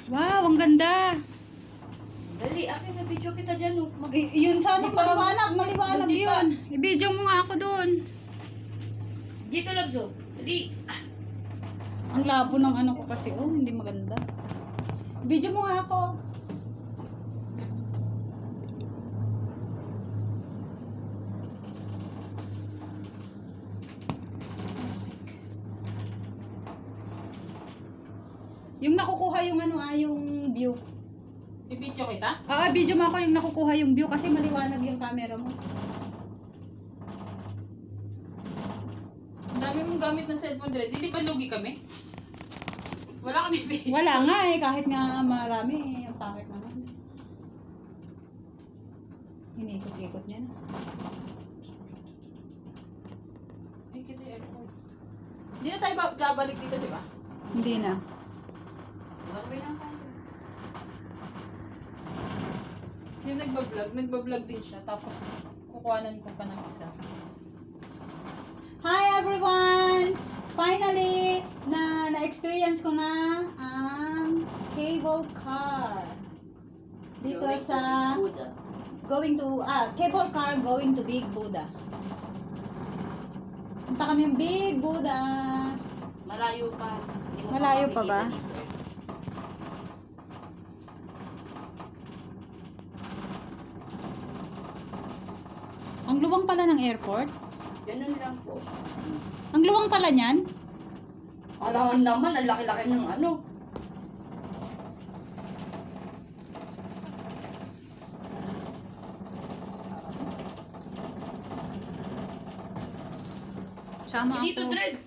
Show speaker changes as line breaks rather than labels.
Wow, ang ganda.
Dali, akin na video kita dyan.
Yun sana,
Di pa-
maliwanag
Di pa-
yun. I-video mo nga ako doon.
Dito, Labso. Dali.
Ang labo ng ano ko kasi, oh, hindi maganda. I-video mo nga ako. Yung nakukuha yung ano yung view.
I-video kita?
Video mo ako yung nakukuha yung view kasi maliwanag yung camera mo.
Ang dami mong gamit na cellphone direct. Hindi pa lugi kami? Wala kami video.
Wala nga kahit nga marami, yung pangit naman. Inikot-ikot niya na.
Ay, kita yung airport. Hindi na tayo babalik dito, di ba?
Hindi na.
One-way lang tayo. Yung nagbablog din siya. Tapos, kukuhanan ko pa ng isa.
Hi everyone! Finally, na-experience ko na ang cable car. Dito sa cable car going to Big Buddha. Punta kami yung Big Buddha.
Malayo pa.
Malayo pa ba? Ang luwang pala ng airport?
Ganun lang po.
Ang luwang pala niyan?
Alangan naman, ang laki-laki ng ano.
Sama
Dito,
ako.
Dred.